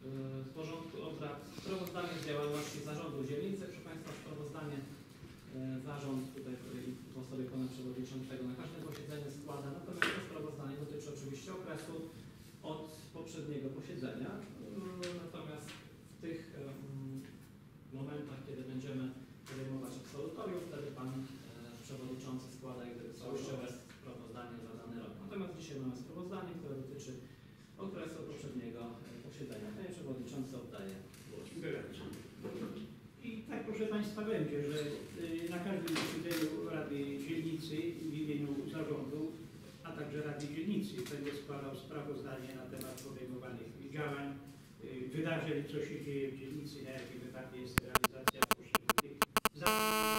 z porządku obrad sprawozdanie z działalności zarządu dzielnicy. Proszę Państwa, sprawozdanie zarząd tutaj w osobie pana przewodniczącego na każdym posiedzeniu składa, natomiast to sprawozdanie dotyczy oczywiście okresu od poprzedniego posiedzenia. Natomiast w tych momentach, kiedy będziemy podejmować absolutorium, wtedy pan przewodniczący składa całościowe sprawozdanie za dany rok. Natomiast dzisiaj mamy sprawozdanie, które dotyczy okresu poprzedniego posiedzenia. Panie przewodniczący, oddaję głos. I tak, proszę Państwa, będzie, że na każdym posiedzeniu Rady Dzielnicy w imieniu zarządu, a także Rady Dzielnicy będę składał sprawozdanie na temat podejmowanych działań, wydarzeń, co się dzieje w dzielnicy, na jakim etapie jest realizacja poszczególnych zadań.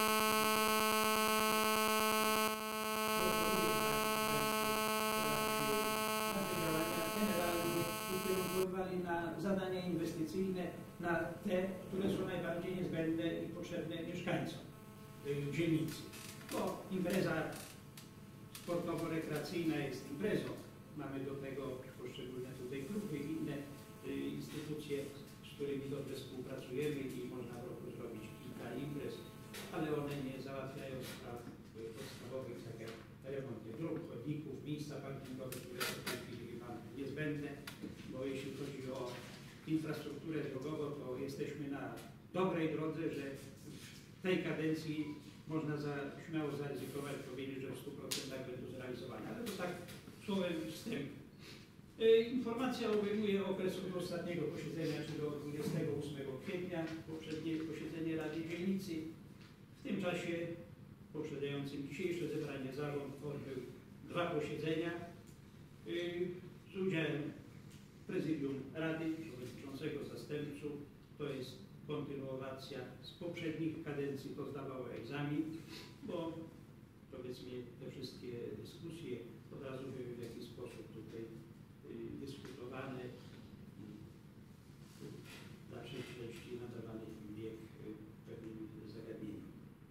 Na zadania inwestycyjne, na te, które są najbardziej niezbędne i potrzebne mieszkańcom dzielnicy. Bo impreza sportowo-rekreacyjna jest imprezą. Mamy do tego poszczególne tutaj kluby i inne instytucje, z którymi dobrze współpracujemy i można w roku zrobić kilka imprez, ale one nie załatwiają spraw podstawowych, tak jak remonty dróg, chodników, miejsca parkingowe, które są w tej chwili niezbędne, bo jeśli chodzi o infrastrukturę drogową, to jesteśmy na dobrej drodze, że w tej kadencji można śmiało zaryzykować, powiedzieć, że w 100% będą zrealizowane. Ale to tak słowem wstępu. Informacja obejmuje okres od ostatniego posiedzenia, czyli do 28 kwietnia, poprzednie posiedzenie Rady Dzielnicy. W tym czasie poprzedzającym dzisiejsze zebranie zarząd odbył 2 posiedzenia z udziałem prezydium Rady, przewodniczącego, zastępców. To jest kontynuacja z poprzednich kadencji, to zdawało egzamin, bo powiedzmy te wszystkie dyskusje od razu były w jakiś sposób tutaj dyskutowane, w dalszej części nadawany bieg pewnym zagadnieniom.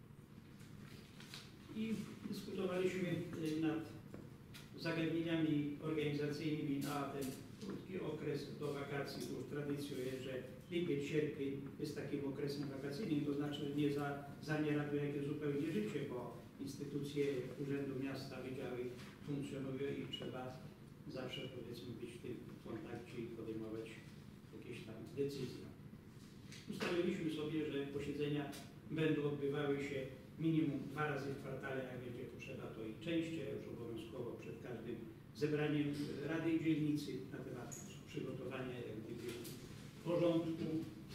I dyskutowaliśmy nad zagadnieniami organizacyjnymi na ten krótki okres do wakacji, bo już tradycją jest, że lipiec, sierpień jest takim okresem wakacyjnym, to znaczy nie zamiera tu jakieś zupełnie życie, bo instytucje Urzędu Miasta, wydziały funkcjonują i trzeba zawsze, powiedzmy, być w tym kontakcie i podejmować jakieś tam decyzje. Ustaliliśmy sobie, że posiedzenia będą odbywały się minimum 2 razy w kwartale, jak będzie potrzeba, to i częściej, już obowiązkowo przed każdym zebraniem Rady Dzielnicy na temat przygotowania jak gdyby porządku.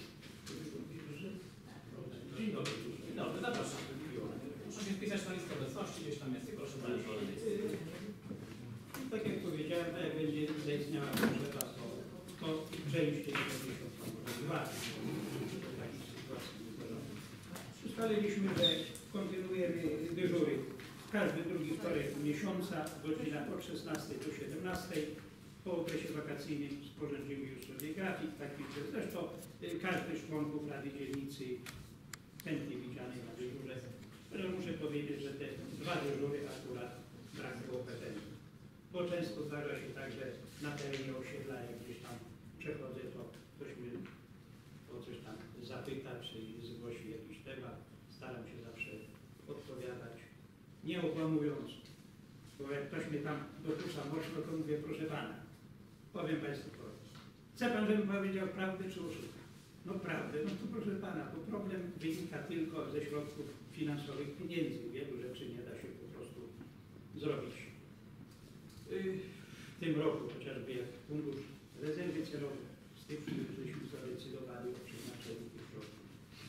Dzień dobry. Dzień dobry, zapraszam. Muszę się wpisać na listę obecności, gdzieś tam jest i proszę dalej. Tak jak powiedziałem, jak będzie zaistniała potrzeba, to częściej będzie się odbywać. Do takich sytuacji ustaliliśmy, że kontynuujemy dyżury każdy drugi wtorek miesiąca, godzina od 16 do 17. Po okresie wakacyjnym sporządzimy już sobie grafik taki, że zresztą każdy z członków Rady Dzielnicy chętnie widziany na dyżurze. Ale muszę powiedzieć, że te 2 dyżury akurat brak było petentów. Bo często zdarza się tak, że na terenie osiedla, jak gdzieś tam przechodzę, to ktoś mnie o coś tam zapyta, czy zgłosi jakiś temat. Staram się zawsze odpowiadać, nie okłamując, bo jak ktoś mnie tam dokucza mocno, to mówię, proszę pana, powiem państwu prosto. Chce pan, żebym powiedział prawdę, czy oszukam? No prawdę, no to proszę pana, bo problem wynika tylko ze środków finansowych, pieniędzy. Wielu rzeczy nie da się po prostu zrobić. W tym roku chociażby jak Fundusz Rezerwy Celowej, w styczniu żeśmy zadecydowali o przeznaczeniu tych środków.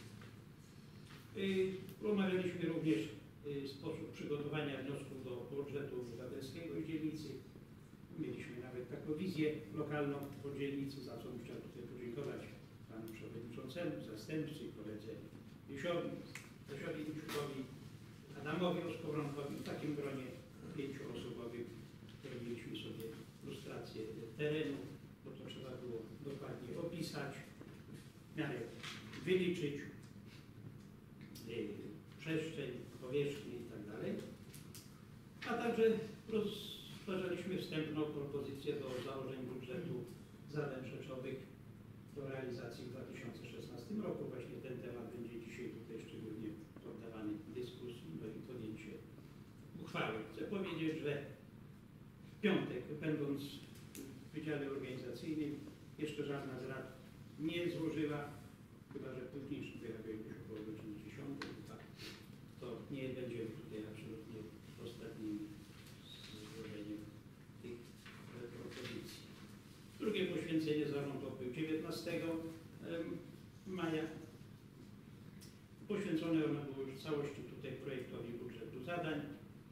Omawialiśmy również sposób przygotowania wniosków do budżetu obywatelskiego w dzielnicy. Mieliśmy nawet taką wizję lokalną po dzielnicy, za co chciałem tutaj podziękować panu przewodniczącemu, zastępcy, koledze Jasiowi Miszkowi, Adamowi Oskowronkowi, w takim gronie 5-osobowym, które mieliśmy sobie lustrację terenu, bo to trzeba było dokładnie opisać, w miarę wyliczyć przestrzeń, powierzchnię i tak dalej. A także rozważaliśmy wstępną propozycję do założeń budżetu zadań rzeczowych do realizacji w 2016 roku. Właśnie ten temat będzie dzisiaj tutaj szczególnie poddawany dyskusji, no i podjęcie uchwały. Chcę powiedzieć, że w piątek, będąc w Wydziale Organizacyjnym, jeszcze żadna z rad nie złożyła, chyba że późniejszy wyjechał już około godziny 10, to nie będzie tutaj absolutnie ostatnim złożeniem tych propozycji. Drugie poświęcenie zarządu odbył 19 maja. Poświęcone ono było już w całości tutaj projektowi budżetu zadań.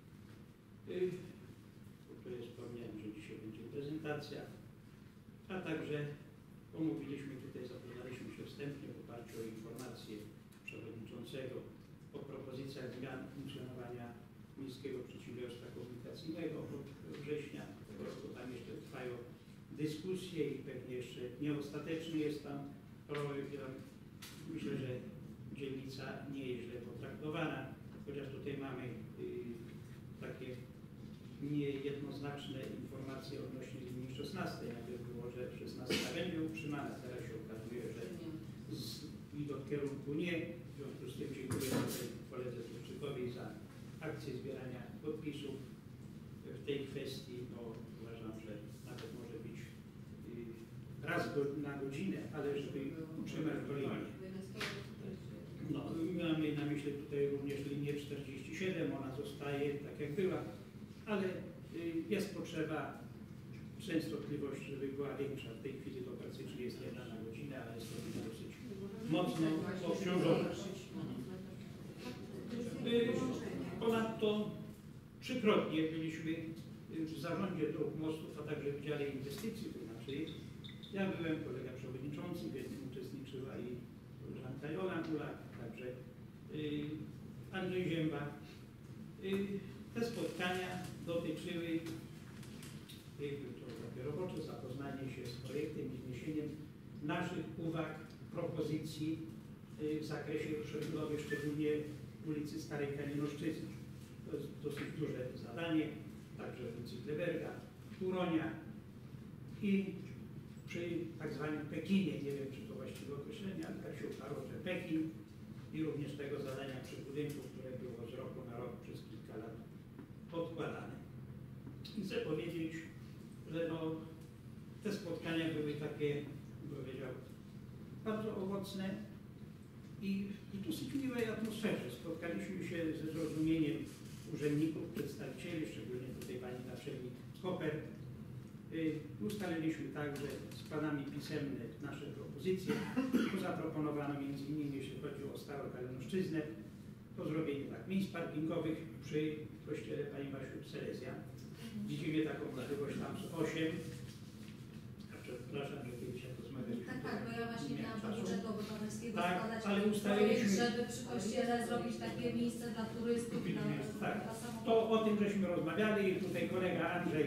Tutaj wspomniałem, że dzisiaj będzie prezentacja, a także omówiliśmy tutaj, zapoznaliśmy się wstępnie w oparciu o informację przewodniczącego o propozycjach zmian funkcjonowania Miejskiego Przedsiębiorstwa Komunikacyjnego od września tego roku. Tam jeszcze trwają dyskusje i pewnie jeszcze nieostateczny jest tam projekt. Myślę, że dzielnica nie jest źle potraktowana, chociaż tutaj mamy takie niejednoznaczne informacje odnośnie linii 16. Najpierw było, że 16 będzie utrzymana, teraz się okazuje, że i do kierunku nie. W związku z tym dziękuję koledze Turczykowi za akcję zbierania podpisów w tej kwestii. No, uważam, że nawet może być raz na godzinę, ale żeby utrzymać kolejnie. No, mamy na myśli tutaj również linię 47, ona zostaje tak jak była, ale jest potrzeba częstotliwość, żeby była większa. W tej chwili to praktycznie jest 1 na godzinę, ale jest to dosyć mocno obciążone. Ponadto trzykrotnie byliśmy w zarządzie dróg, mostów, a także w Wydziale Inwestycji, to znaczy ja byłem, kolega przewodniczący, w jednym uczestniczyła i koleżanka Jola Gulak, także Andrzej Zięba. Te spotkania dotyczyły to takie robocze zapoznanie się z projektem i wniesieniem naszych uwag, propozycji w zakresie przebudowy, szczególnie ulicy Starej Kalinoszczyzny. To jest dosyć duże zadanie, także ulicy Kleberga, Turonia i przy tak zwanym Pekinie, nie wiem czy to właściwe określenie, ale tak się utarło, że Pekin i również tego zadania przy budynku, które było z roku na rok przez kilka lat odkładane. I chcę powiedzieć, że no, te spotkania były takie, powiedział, bardzo owocne i w dosyć miłej atmosferze. Spotkaliśmy się ze zrozumieniem urzędników, przedstawicieli, szczególnie tutaj pani naczelnik Koper. Ustaliliśmy także składamy pisemne nasze propozycje. Zaproponowano m.in. jeśli chodzi o Starą Kalinoszczyznę, to zrobienie tak miejsc parkingowych przy kościele Pani Basiu Selezja. Widzimy taką możliwość tam z 8. Przepraszam, że kiedyś jak rozmawialiśmy. Tak, bo ja właśnie miałam do Budżetu Obywatelskiego składać ale projekt, żeby przy kościele zrobić takie miejsce dla turystów. Tak, to o tym żeśmy rozmawiali i tutaj kolega Andrzej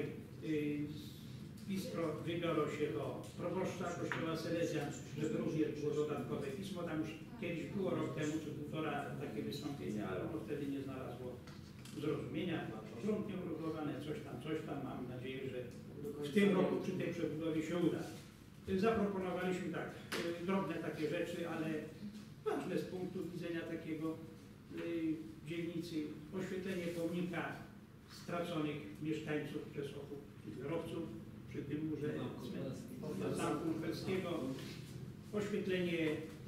Bistro wybiorą się do proboszcza kościoła Selezja, żeby również było dodatkowe pismo. Tam już kiedyś było rok temu czy półtora takie wystąpienie, ale ono wtedy nie znalazło zrozumienia, porządnie uregulowane, coś tam. Mam nadzieję, że w tym roku przy tej przebudowie się uda. Zaproponowaliśmy tak, drobne takie rzeczy, ale ważne z punktu widzenia takiego dzielnicy, oświetlenie pomnika straconych mieszkańców przez okup kierowców przy tym murze Zamku Lubelskiego, oświetlenie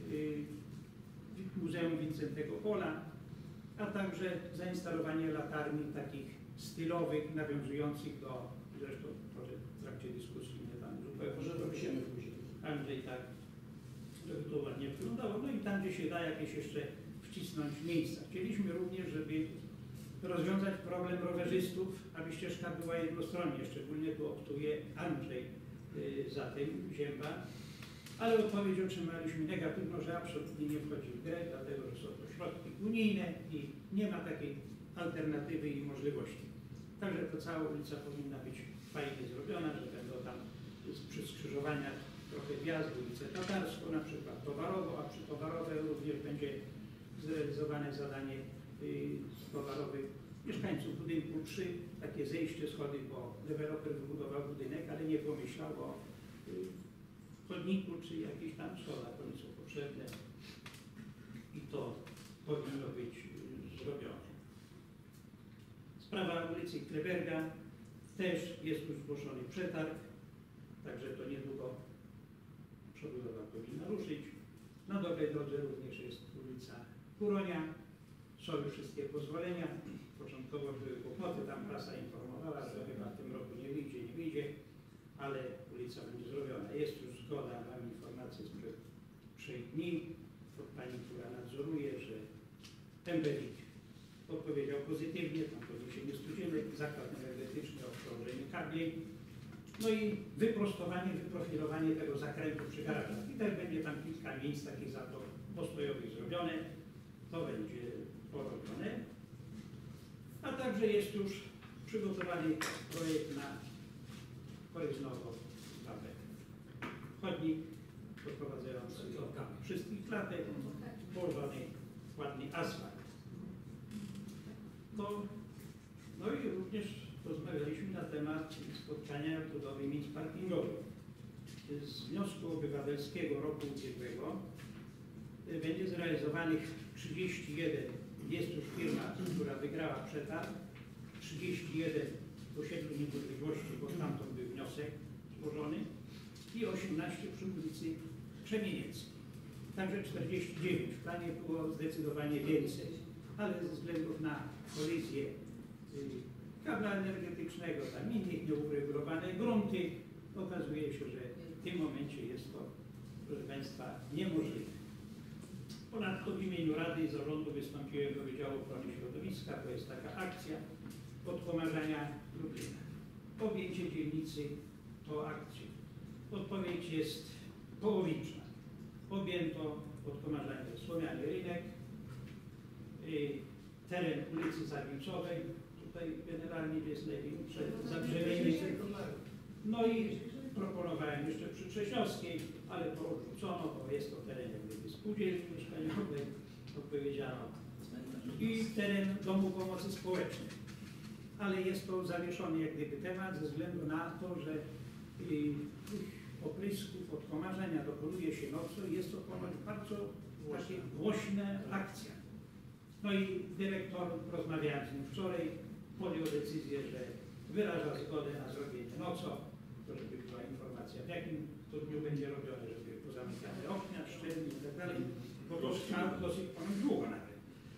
Muzeum Wincentego Pola, a także zainstalowanie latarni takich stylowych, nawiązujących do, zresztą w trakcie dyskusji mnie tam zupełnie Andrzej tak, żeby to ładnie wyglądało, no i tam gdzie się da jakieś jeszcze wcisnąć miejsca. Chcieliśmy również, żeby rozwiązać problem rowerzystów, aby ścieżka była jednostronnie, szczególnie tu optuje Andrzej za tym, Zięba, ale odpowiedź otrzymaliśmy negatywną, że absolutnie nie wchodzi w grę, dlatego że są to środki unijne i nie ma takiej alternatywy i możliwości. Także to cała ulica powinna być fajnie zrobiona, że będą tam przy skrzyżowaniach trochę wjazd, ulicę Tatarską, na przykład towarowo, a przy towarowe również będzie zrealizowane zadanie towarowych mieszkańców budynku 3, takie zejście, schody, bo deweloper wybudował budynek, ale nie pomyślał o chodniku czy jakichś tam schodach, one są potrzebne i to powinno być zrobione. Sprawa ulicy Kleberga, też jest już zgłoszony przetarg, także to niedługo przebudowa powinna ruszyć. Na dobrej drodze również jest ulica Kuronia, są już wszystkie pozwolenia. Początkowo były kłopoty, tam prasa informowała, że chyba w tym roku nie wyjdzie, ale ulica będzie zrobiona. Jest już zgoda, mam informację sprzed 3 dni od pani, która nadzoruje, że MBWiK odpowiedział pozytywnie, tam podniesienie studzielek, zakład energetyczny o przełożeniu kabli, no i wyprostowanie, wyprofilowanie tego zakrętu przy garażach. I też będzie tam kilka miejsc takich zator postojowych zrobione, to będzie porobione. A także jest już przygotowany projekt na Koryznowo-Babek. Chodnik doprowadzający do wszystkich klatek, położony ładny asfalt. No i również rozmawialiśmy na temat spotkania budowy miejsc parkingowych. Z wniosku obywatelskiego roku ubiegłego będzie zrealizowanych 31, jest już firma, która wygrała przetarg, 31 osiedlu niepodległości, bo stamtąd był wniosek złożony, i 18 przy ulicy Krzemienieckiej. Także 49. W planie było zdecydowanie więcej, ale ze względu na kolizję kabla energetycznego, tam innych nieuregulowane grunty, okazuje się, że w tym momencie jest to, proszę Państwa, niemożliwe. Ponadto w imieniu Rady i Zarządu wystąpiłem do Wydziału Ochrony Środowiska, to jest taka akcja odkomarzania Lublina. Objęcie dzielnicy to akcja. Odpowiedź jest połowiczna. Objęto odkomarzanie Słomiany Rynek, teren ulicy Zawilczowej, tutaj generalnie jest największe zabrzeżenie. No i proponowałem jeszcze przy Trześniowskiej, ale to odrzucono, bo jest to teren jak gdyby spółdzielni mieszkaniowej, odpowiedziano. I teren Domu Pomocy Społecznej. Ale jest to zawieszony jak gdyby temat ze względu na to, że oprysków, odkomarzenia dokonuje się nocą i jest to ponoć bardzo takie głośna akcja. No i dyrektor, rozmawiałem z nim wczoraj, podjął decyzję, że wyraża zgodę na zrobienie nocą, to żeby była informacja, w jakim to dniu będzie robione, żeby pozamykane okna, szczelnie i tak dalej, bo to trwa dosyć ponoć długo nawet.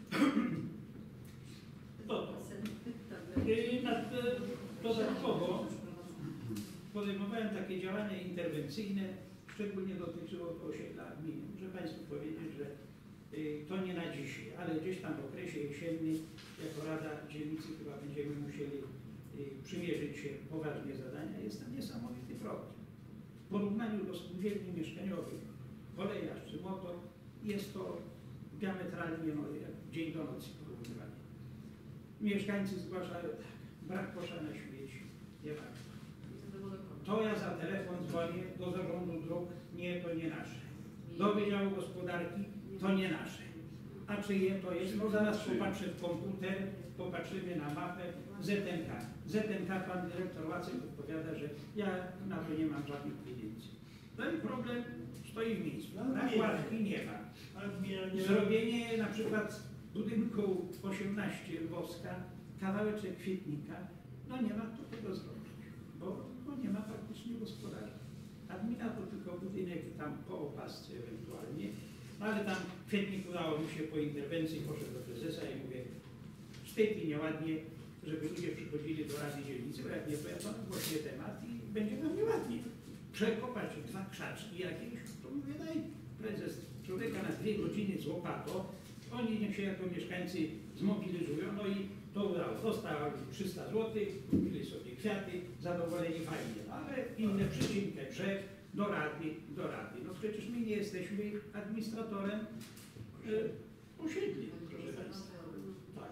Dodatkowo podejmowałem takie działania interwencyjne, szczególnie dotyczyło to osiedla gminy. Muszę Państwu powiedzieć, że to nie na dzisiaj, ale gdzieś tam w okresie jesiennym, jako Rada Dzielnicy chyba będziemy musieli przymierzyć się poważnie zadania. Jest tam niesamowity problem. W porównaniu do spółdzielni mieszkaniowych, Kolejarz czy Motor, jest to diametralnie jak dzień do nocy porównywanie. Mieszkańcy zgłaszają tak, brak kosza na śmieci, nie ma. To ja za telefon dzwonię do Zarządu Dróg, nie, to nie nasze. Do Wydziału Gospodarki, to nie nasze. A czyje to jest? No zaraz popatrzę w komputer, popatrzymy na mapę, ZNK. ZNK, pan dyrektor Łacek odpowiada, że ja na to nie mam żadnych pieniędzy. No i problem stoi w miejscu. Nakładki nie ma. Zrobienie na przykład budynku 18 Lwowska, kawałeczek kwietnika, no nie ma kto tego zrobić, bo nie ma praktycznie gospodarza. A gmina to tylko budynek tam po opasce ewentualnie, no ale tam kwietnik udało mi się po interwencji, poszedł do prezesa i mówię, wstyd i nieładnie, żeby ludzie przychodzili do Rady Dzielnicy, bo jak nie, to ja to głośnię temat i będzie nam nieładnie. Przekopać 2 krzaczki jakieś, to mówię, daj prezes człowieka na 2 godziny z łopatą, oni niech się jako mieszkańcy zmobilizują, no i to udało. Dostali 300 zł, kupili sobie kwiaty, zadowoleni fajnie, ale inne przycinkę drzew do rady. No przecież my nie jesteśmy administratorem osiedli, proszę Państwa. Tak.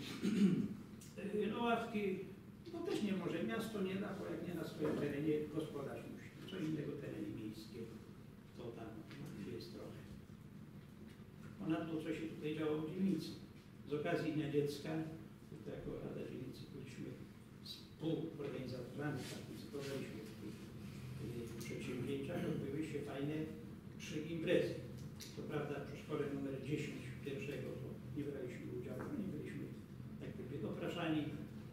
No ławki, to też nie może, miasto nie da, bo jak nie na swoim terenie gospodarz musi. Co innego tereny miejskie, to tam jest trochę. Ponadto, co się tutaj działo w dzielnicy. Z okazji Dnia Dziecka, tutaj jako Rada Dzielnicy byliśmy współorganizatorami, partycypowaliśmy w przedsięwzięciach odbyły się fajne 3 imprezy. To prawda przy szkole numer 10 pierwszego to nie braliśmy udziału, nie byliśmy tak jakby dopraszani.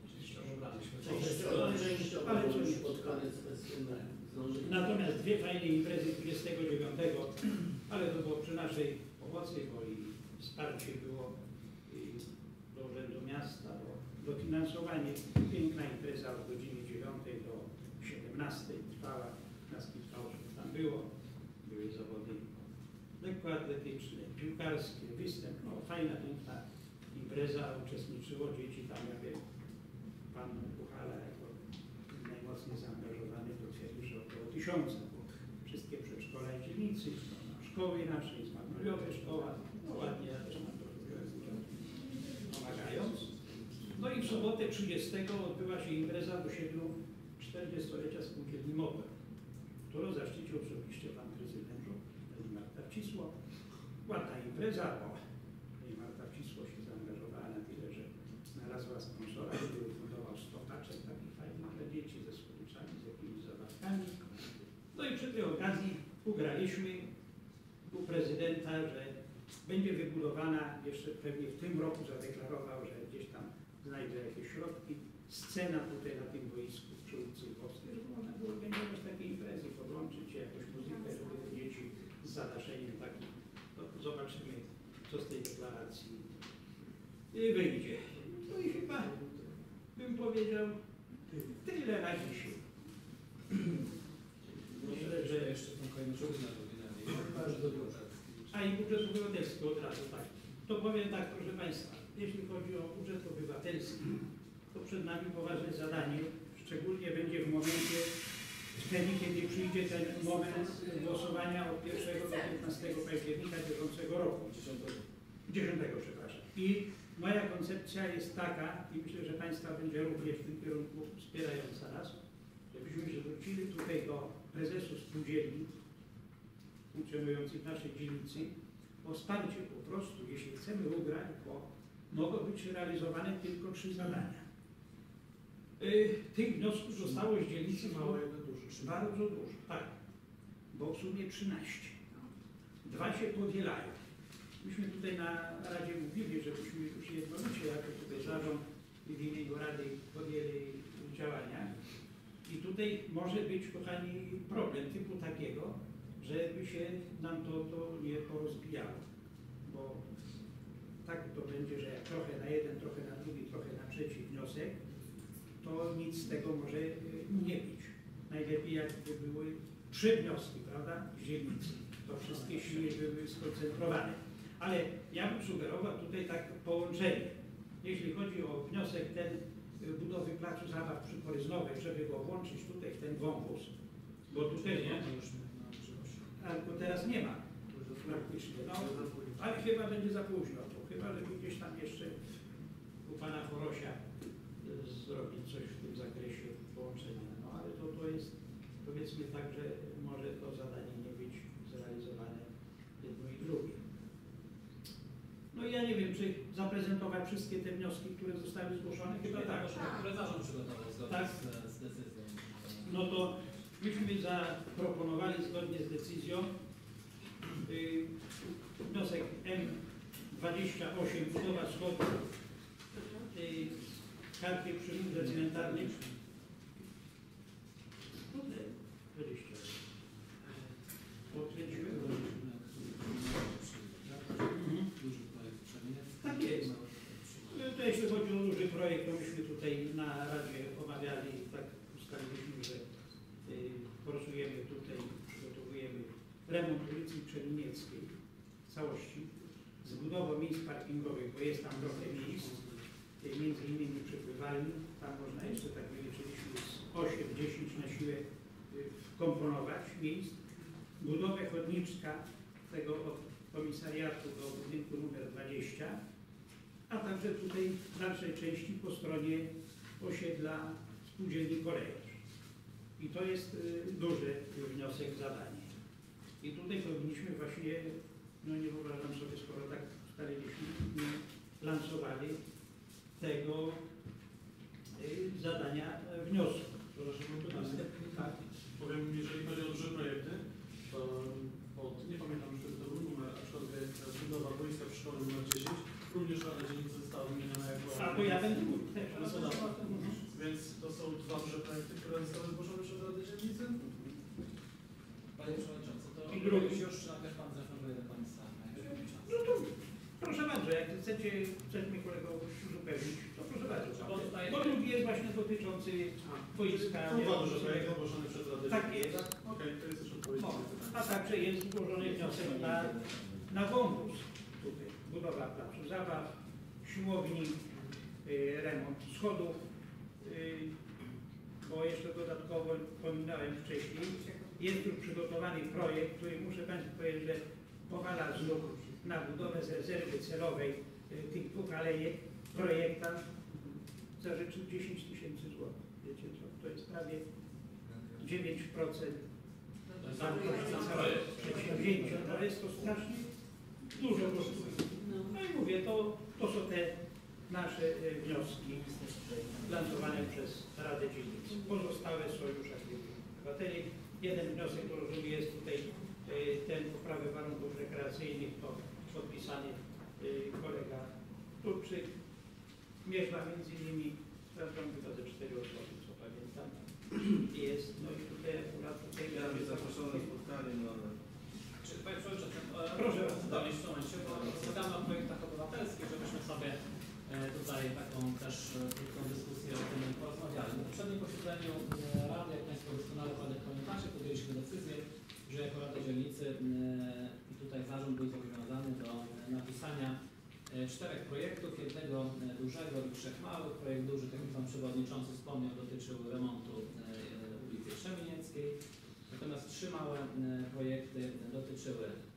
Ale co nie. Pod koniec zdążyli. Natomiast 2 fajne imprezy 29, ale to było przy naszej pomocy, bo i wsparcie było i do Urzędu Miasta, dofinansowanie. Piękna impreza od godziny 9 do 17 trwała, nas kilka osób tam było, były zawody lekkoatletyczne, piłkarskie, występ, no fajna, piękna impreza, uczestniczyło dzieci tam, jak pan Puchala jako najmocniej zaangażowany, to twierdzi, że około 1000, bo wszystkie przedszkola i dzielnicy, no, szkoły nasze, jest Magnoliowe szkoła, no ładnie, ja też mam trochę udział, pomagając. No i w sobotę 30 odbyła się impreza w osiedlu 40-lecia spółdzielni MOPER, którą zaszczycił osobiście pan prezydent pani Marta Wcisło. Ładna impreza, bo pani Marta Wcisło się zaangażowała na tyle, że znalazła sponsora, który fundował 100 taczek takich fajnych dla dzieci ze słodyczami, z jakimiś zabawkami. No i przy tej okazji ugraliśmy u prezydenta, że będzie wybudowana, jeszcze pewnie w tym roku zadeklarował, że gdzieś tam znajdzie jakieś środki, scena tutaj na tym boisku przy ulicy Lwowskiej, żeby można było organizować takie imprezy, podłączyć jakąś muzykę, żeby te dzieci z zadaszeniem takim, to zobaczymy, co z tej deklaracji wyjdzie. No i chyba bym powiedział tyle na dzisiaj. Myślę, że jeszcze tą kolejnością Bardzo dobrze. A i budżet obywatelski od razu, tak. To powiem tak, proszę Państwa, jeśli chodzi o budżet obywatelski, to przed nami poważne zadanie, szczególnie będzie w momencie, wtedy, kiedy przyjdzie ten moment głosowania od 1 do 15 października bieżącego roku. 10, przepraszam. I moja koncepcja jest taka, i myślę, że Państwa będzie również w tym kierunku wspierająca nas, żebyśmy się zwrócili tutaj do prezesów spółdzielni funkcjonujących w naszej dzielnicy o wsparcie po prostu, jeśli chcemy ugrać, bo mogą być realizowane tylko 3 zadania. Tych wniosków zostało z dzielnicy bardzo dużo, tak, bo w sumie 13. 2 się powielają. Myśmy tutaj na Radzie mówili, żebyśmy już jednolicie jako tutaj zarząd i w imieniu Rady podjęli działania. I tutaj może być, kochani, problem typu takiego, żeby się nam to nie porozbijało. Bo tak to będzie, że jak trochę na jeden, trochę na drugi, trochę na trzeci wniosek, to nic z tego może nie być. Najlepiej jakby były 3 wnioski, prawda, z dzielnicy. To wszystkie siły były skoncentrowane. Ale ja bym sugerował tutaj tak połączenie. Jeśli chodzi o wniosek ten budowy placu zabaw przy Poryznowej, żeby go włączyć tutaj w ten wąwóz, bo tutaj nie, albo teraz nie ma praktycznie, no, ale chyba będzie za późno, to chyba, żeby gdzieś tam jeszcze u pana Chorosia zrobić coś w tym zakresie połączenia. No ale to jest, powiedzmy tak, że może to zadanie nie być zrealizowane jedno i drugie. No i ja nie wiem, czy zaprezentować wszystkie te wnioski, które zostały zgłoszone? Chyba tak. Które zarząd przygotował zgodnie Tak. z decyzją. No to myśmy zaproponowali zgodnie z decyzją wniosek M28, budowa schodów karty przy murze cmentarnym. 20. Potwierdziłem. Tak jest. To jeśli chodzi o duży projekt, to myśmy tutaj na Radzie omawiali, tak ustaliliśmy, że forsujemy tutaj, przygotowujemy remont ulicy Przelinieckiej w całości z budową miejsc parkingowych, bo jest tam trochę miejsc, między innymi przepływalni, tam można jeszcze, tak wyliczyliśmy, z 8-10 na siłę wkomponować miejsc. Budowę chodniczka tego od komisariatu do budynku numer 20, a także tutaj w dalszej części po stronie osiedla spółdzielni Kolejarz. I to jest duży wniosek, zadanie. I tutaj powinniśmy właśnie, no nie wyobrażam sobie, skoro tak ustaliliśmy, lansowali tego zadania wniosku. Proszę, bo to następny Tak. Powiem, jeżeli chodzi o duże projekty, to nie pamiętam już wtedy to był numer, aczkolwiek budowa boiska w szkole numer 10, również Rada Dzielnicy została wymieniona jako... A to ja będę mówił też. Więc to są dwa duże projekty, które zostały zgłoszone przez Radę Dzielnicy. Panie Przewodniczący, to I drugi. już najpierw Pan zaproponuje do Państwa. No to proszę bardzo, jak chcesz mnie kolego uzupełnić, to proszę bardzo. Bo drugi jest właśnie dotyczący boiska. Są dwa duże projekty ogłoszone przez Radę Tak Dzielnicy. jest. Okej, to jest już odpowiedź. No, a także jest złożony wniosek na wąwóz. Tutaj budowa placu zabaw, siłowni, remont schodów, bo jeszcze dodatkowo wspominałem wcześniej, jest już przygotowany projekt, który muszę Państwu powiedzieć, że powala znów na budowę z rezerwy celowej tych dwóch alejek projektant zażyczył 10 000 złotych. Wiecie co? To jest prawie 9% przedsięwzięcia. To jest to strasznie dużo kosztuje. No i mówię, to są te nasze wnioski lansowane przez Radę Dzielnicy. Pozostałe są już aktywni obywateli. Jeden wniosek, który rozumiem, jest tutaj ten poprawy warunków rekreacyjnych, to podpisany kolega Turczyk. Mieszka między innymi, sprawdzam chyba ze 4 osoby, co pamiętam. Jest, no i tutaj akurat tutaj Miałem być zaproszony na spotkanie, no ale... Czy Panie Przewodniczący, Proszę. zdalić w tym momencie, bo rozmawiamy o projektach obywatelskich, żebyśmy sobie tutaj taką też krótką dyskusję o tym porozmawiali. Na poprzednim posiedzeniu Rady, jak Państwo doskonale pamiętacie, podjęliśmy decyzję, że jako Rada Dzielnicy i tutaj zarząd był zobowiązany do napisania 4 projektów, jednego dużego i 3 małych. Projekt duży, tak jak Pan Przewodniczący wspomniał, dotyczył remontu ulicy Trzemienieckiej. Natomiast 3 małe projekty dotyczyły